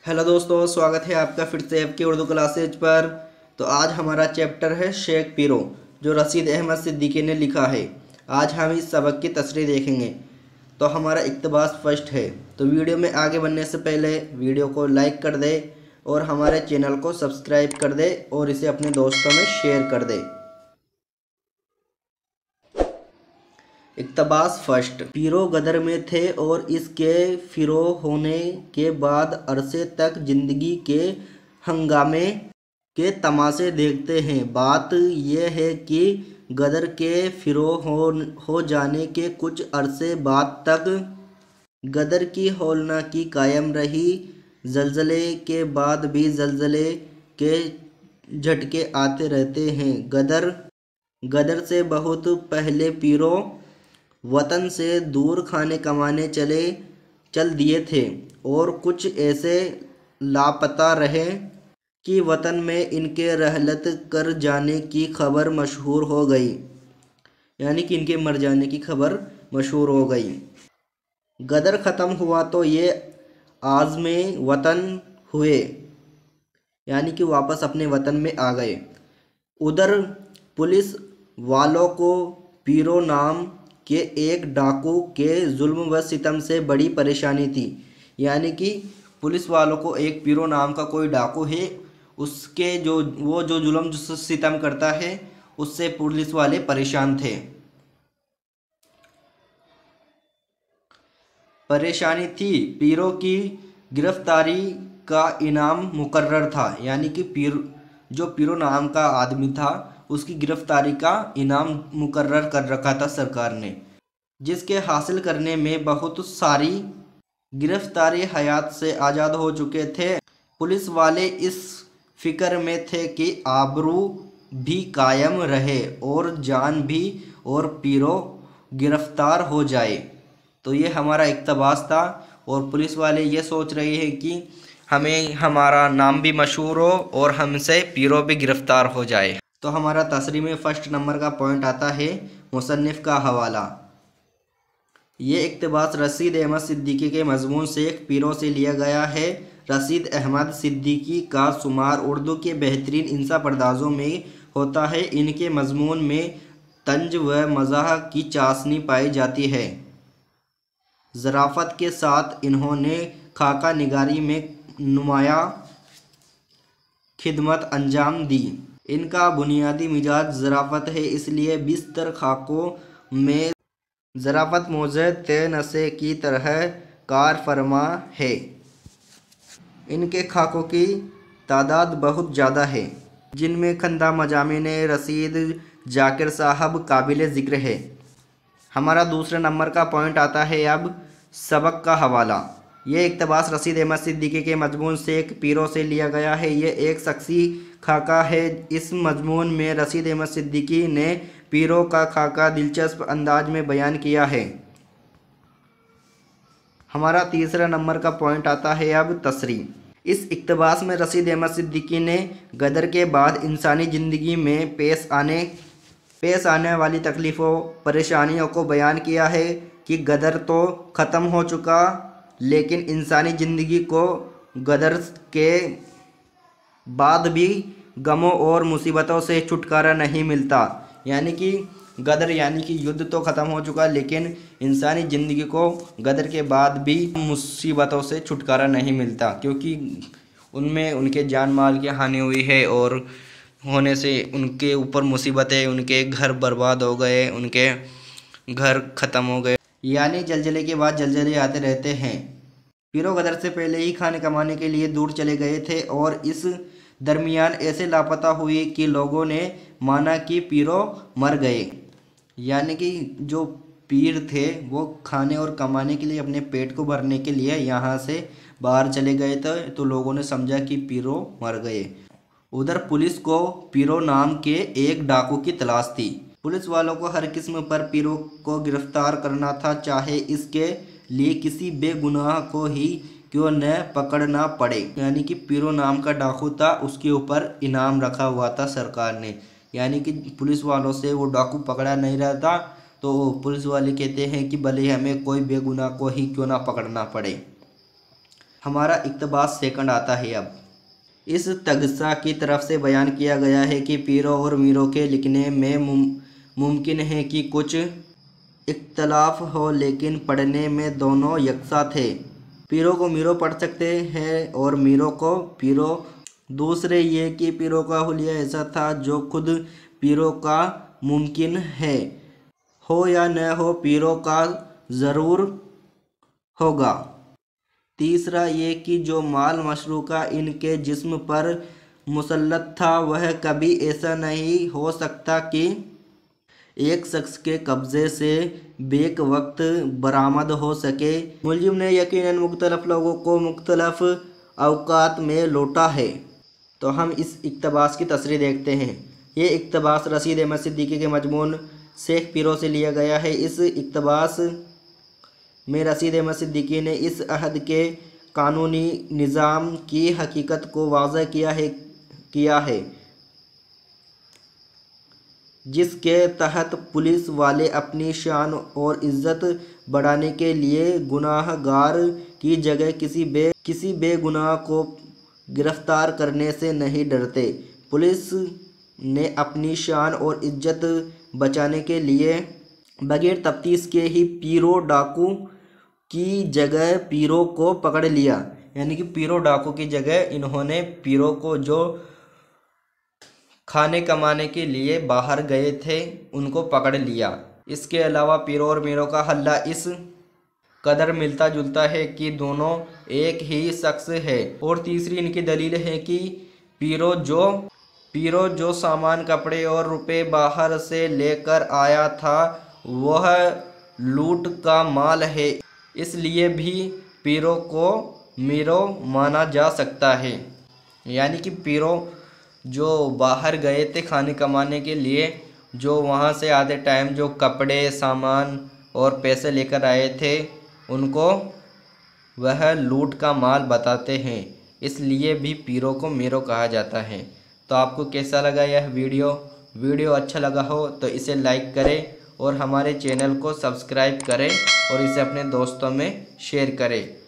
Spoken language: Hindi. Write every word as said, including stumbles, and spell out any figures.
हेलो दोस्तों, स्वागत है आपका फिर से आपके उर्दू क्लासेज पर। तो आज हमारा चैप्टर है शेख पीरो, जो रशीद अहमद सिद्दीकी ने लिखा है। आज हम इस सबक की तशरीह देखेंगे। तो हमारा इक़्तिबास फर्स्ट है। तो वीडियो में आगे बढ़ने से पहले वीडियो को लाइक कर दे और हमारे चैनल को सब्सक्राइब कर दे और इसे अपने दोस्तों में शेयर कर दे। इक़्तिबास फर्स्ट। पीरो गदर में थे और इसके फिरो होने के बाद अरसे तक ज़िंदगी के हंगामे के तमाशे देखते हैं। बात यह है कि गदर के फिरो हो हो जाने के कुछ अरसे बाद तक गदर की हौलनाकी कायम रही। ज़लज़ले के बाद भी ज़लज़ले के झटके आते रहते हैं। गदर गदर से बहुत पहले पीरो वतन से दूर खाने कमाने चले चल दिए थे और कुछ ऐसे लापता रहे कि वतन में इनके रहलत कर जाने की खबर मशहूर हो गई, यानी कि इनके मर जाने की खबर मशहूर हो गई। गदर ख़त्म हुआ तो ये आज़मे वतन हुए, यानी कि वापस अपने वतन में आ गए। उधर पुलिस वालों को पीरो नाम के एक डाकू के जुल्म व सितम से बड़ी परेशानी थी, यानी कि पुलिस वालों को एक पीरो नाम का कोई डाकू है, उसके जो वो जो जुल्म जो सितम करता है उससे पुलिस वाले परेशान थे। परेशानी थी पीरो की गिरफ्तारी का इनाम मुकर्रर था, यानी कि पीर जो पीरो नाम का आदमी था उसकी गिरफ्तारी का इनाम मुकर्रर कर रखा था सरकार ने, जिसके हासिल करने में बहुत सारी गिरफ्तारी हयात से आज़ाद हो चुके थे। पुलिस वाले इस फिक्र में थे कि आबरू भी कायम रहे और जान भी, और पीरो गिरफ्तार हो जाए। तो ये हमारा इक़्तिबास था और पुलिस वाले ये सोच रहे हैं कि हमें हमारा नाम भी मशहूर हो और हमसे पीरो भी गिरफ्तार हो जाए। तो हमारा तशरीह में फर्स्ट नंबर का पॉइंट आता है मुसन्निफ़ का हवाला। ये इक़्तिबास रशीद अहमद सिद्दीकी के मज़मून शेख पीरो से लिया गया है। रशीद अहमद सिद्दीकी का शुमार उर्दू के बेहतरीन इंसा परदाज़ों में होता है। इनके मज़मून में तंज व मज़ाह की चाशनी पाई जाती है। ज़राफ़त के साथ इन्होंने खाका निगारी में नुमाया खिदमत अंजाम दी। इनका बुनियादी मिजाज ज़राफ़त है, इसलिए बिस्तर खाकों में ज़राफ़त मौज़े तेनसे की तरह कार फरमा है। इनके खाकों की तादाद बहुत ज़्यादा है, जिनमें खंदा मजामिन रशीद जाकिर साहब काबिल ज़िक्र है। हमारा दूसरे नंबर का पॉइंट आता है अब सबक का हवाला। ये इक़्तिबास रशीद अहमद सिद्दीकी के मज़मून शेख पीरो से लिया गया है। ये एक शख्सी खाका है। इस मज़मून में रशीद अहमद सिद्दीकी ने पीरो का खाका दिलचस्प अंदाज में बयान किया है। हमारा तीसरा नंबर का पॉइंट आता है अब तशरीह। इस इक़्तिबास में रशीद अहमद सिद्दीकी ने गदर के बाद इंसानी ज़िंदगी में पेश आने पेश आने वाली तकलीफ़ों परेशानियों को बयान किया है कि गदर तो ख़त्म हो चुका, लेकिन इंसानी ज़िंदगी को गदर के बाद भी गमों और मुसीबतों से छुटकारा नहीं मिलता, यानी कि गदर यानी कि युद्ध तो ख़त्म हो चुका, लेकिन इंसानी ज़िंदगी को गदर के बाद भी मुसीबतों से छुटकारा नहीं मिलता, क्योंकि उनमें उनके जान माल की हानि हुई है और होने से उनके ऊपर मुसीबतें, उनके घर बर्बाद हो गए, उनके घर ख़त्म हो गए, यानी जलजले के बाद जलजले आते रहते हैं। पीरो गदर से पहले ही खाने कमाने के लिए दूर चले गए थे और इस दरमियान ऐसे लापता हुए कि लोगों ने माना कि पीरो मर गए, यानी कि जो पीर थे वो खाने और कमाने के लिए, अपने पेट को भरने के लिए यहाँ से बाहर चले गए थे, तो लोगों ने समझा कि पीरो मर गए। उधर पुलिस को पीरो नाम के एक डाकू की तलाश थी। पुलिस वालों को हर किस्म पर पीरो को गिरफ्तार करना था, चाहे इसके लिए किसी बेगुनाह को ही क्यों न पकड़ना पड़े, यानी कि पीरो नाम का डाकू था, उसके ऊपर इनाम रखा हुआ था सरकार ने, यानी कि पुलिस वालों से वो डाकू पकड़ा नहीं रहता, तो पुलिस वाले कहते हैं कि भले हमें कोई बेगुनाह को ही क्यों ना पकड़ना पड़े। हमारा इक्तबास सेकंड आता है। अब इस तगसा की तरफ से बयान किया गया है कि पीरों और मीरों के लिखने में मुम, मुमकिन है कि कुछ इख्तलाफ हो, लेकिन पढ़ने में दोनों यकसा थे। पीरों को मीरों पढ़ सकते हैं और मीरों को पीरों। दूसरे ये कि पीरों का हुलिया ऐसा था जो खुद पीरों का मुमकिन है, हो या न हो पीरों का ज़रूर होगा। तीसरा ये कि जो माल मशरूका इनके जिस्म पर मुसल्लत था वह कभी ऐसा नहीं हो सकता कि एक शख्स के कब्ज़े से बेक वक्त बरामद हो सके। मुलजिम ने यकीनन मुख्तलफ लोगों को मुख्तलफ अवकात में लौटा है। तो हम इस इक्तबास की तस्रीह देखते हैं। ये इक्तबास रशीद अहमद सिद्दीकी के मजमून शेख पीरों से लिया गया है। इस इक्तबास में रशीद अहमद सिद्दीकी ने इस अहद के कानूनी निज़ाम की हकीकत को वाज़ह किया है किया है जिसके तहत पुलिस वाले अपनी शान और इज़्ज़त बढ़ाने के लिए गुनाहगार की जगह किसी बे किसी बेगुनाह को गिरफ्तार करने से नहीं डरते। पुलिस ने अपनी शान और इज़्ज़त बचाने के लिए बगैर तफ्तीश के ही पीरो डाकू की जगह पीरों को पकड़ लिया। यानी कि पीरो डाकू की जगह इन्होंने पीरों को जो खाने कमाने के लिए बाहर गए थे उनको पकड़ लिया। इसके अलावा पीरों और मीरों का हल्ला इस कदर मिलता जुलता है कि दोनों एक ही शख्स है। और तीसरी इनकी दलील है कि पीरों जो पीरों जो सामान कपड़े और रुपए बाहर से लेकर आया था वह लूट का माल है, इसलिए भी पीरों को मीरों माना जा सकता है। यानी कि पीरों जो बाहर गए थे खाने कमाने के लिए, जो वहाँ से आधे टाइम जो कपड़े सामान और पैसे लेकर आए थे उनको वह लूट का माल बताते हैं, इसलिए भी पीरों को मीरों कहा जाता है। तो आपको कैसा लगा यह वीडियो? वीडियो अच्छा लगा हो तो इसे लाइक करें और हमारे चैनल को सब्सक्राइब करें और इसे अपने दोस्तों में शेयर करें।